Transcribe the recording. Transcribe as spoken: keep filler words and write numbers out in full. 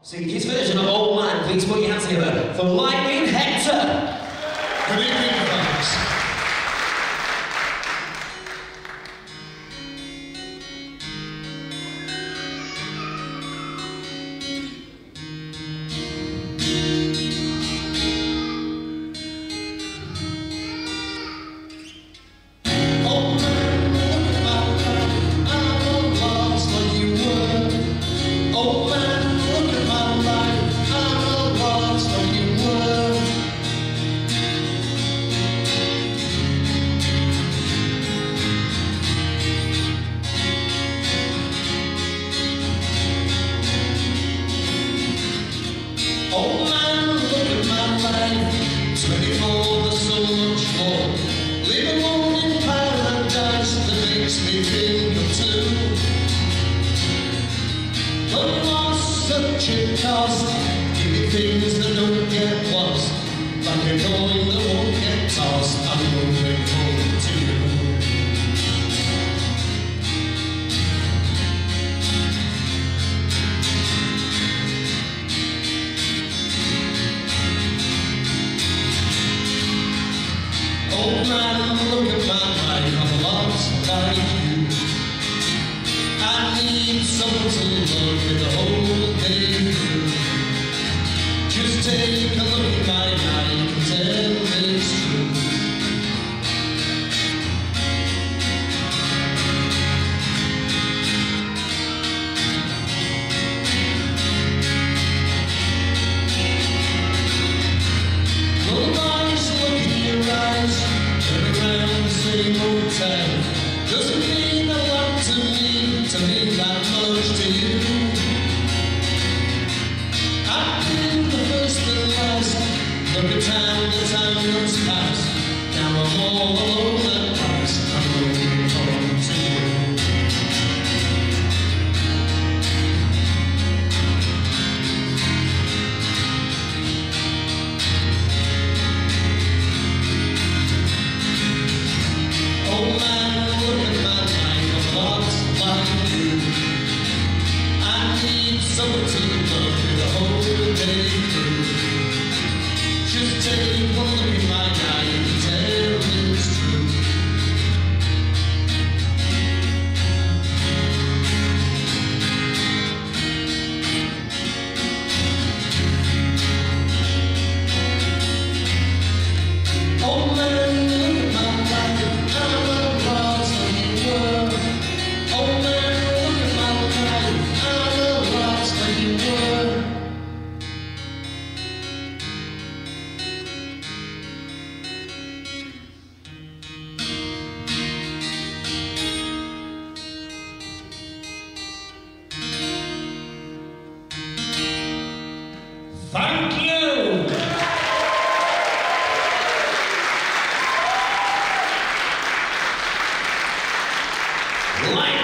Sing his version of Old Man. Please put your hands together for Lightning Hector. Good evening, folks. Old man, look at my life, twenty-four, there's so much more. Live alone in paradise that makes me think of two. But lost such a cost, give me things that don't get lost. Like a coin that won't get tossed, I'm moving home to you. Old man, look at my life, I'm lost like you. I need someone to love me the whole day through. Just take a look at my life and tell me it's true. Little eyes, look in your eyes, turn around the same old time. Doesn't mean a lot to me, to mean that much to you. I've been the first and last, look at time, the time goes past. Now I'm all alone at last, I'm moving home to you. Old man, look at my life, I'm lost like you. I need someone to love me the whole day through. Just take one look at my life and tell me it's true. Old man, look at my life, I'm lost like you were. Old man, look at my life, I'm lost like you were. Thank you! Light